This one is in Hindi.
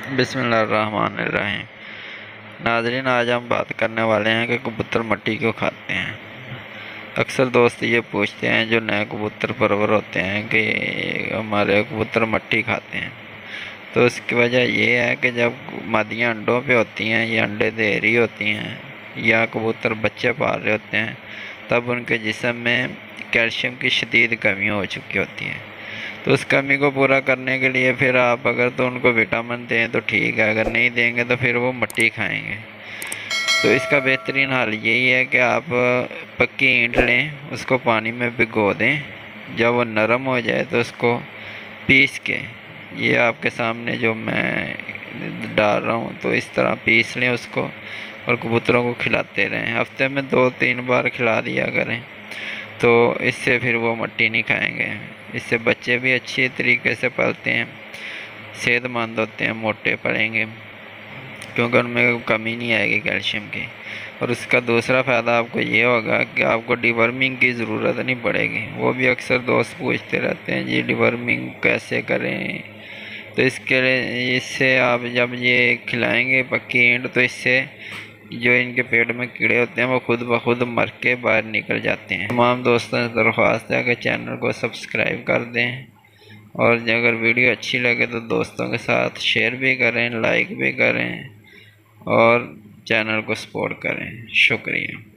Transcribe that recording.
बिस्मिल्लाहिर्रहमानिर्रहीम। नाज़रीन, आज हम बात करने वाले हैं कि कबूतर मट्टी क्यों खाते हैं। अक्सर दोस्त ये पूछते हैं जो नए कबूतर परवर होते हैं कि हमारे कबूतर मट्टी खाते हैं। तो इसकी वजह ये है कि जब मादियाँ अंडों पे होती हैं या अंडे दे रही होती हैं या कबूतर बच्चे पाल रहे होते हैं, तब उनके जिस्म में कैल्शियम की शदीद कमी हो चुकी होती है। तो उस कमी को पूरा करने के लिए फिर आप अगर तो उनको विटामिन दें तो ठीक है, अगर नहीं देंगे तो फिर वो मट्टी खाएंगे। तो इसका बेहतरीन हल यही है कि आप पक्की ईंट लें, उसको पानी में भिगो दें। जब वो नरम हो जाए तो उसको पीस के, ये आपके सामने जो मैं डाल रहा हूँ, तो इस तरह पीस लें उसको और कबूतरों को खिलाते रहें। हफ्ते में 2-3 बार खिला दिया करें, तो इससे फिर वो मट्टी नहीं खाएंगे। इससे बच्चे भी अच्छी तरीके से पलते हैं, सेहतमंद होते हैं, मोटे पड़ेंगे, क्योंकि उनमें कमी नहीं आएगी कैल्शियम की। और उसका दूसरा फ़ायदा आपको ये होगा कि आपको डिवर्मिंग की ज़रूरत नहीं पड़ेगी। वो भी अक्सर दोस्त पूछते रहते हैं जी डिवर्मिंग कैसे करें। तो इसके लिए, इससे आप जब ये खिलाएंगे पक्की ईंट, तो इससे जो इनके पेट में कीड़े होते हैं वो खुद ब खुद मर के बाहर निकल जाते हैं। तमाम दोस्तों से दरख्वास्त है कि चैनल को सब्सक्राइब कर दें, और अगर वीडियो अच्छी लगे तो दोस्तों के साथ शेयर भी करें, लाइक भी करें और चैनल को सपोर्ट करें। शुक्रिया।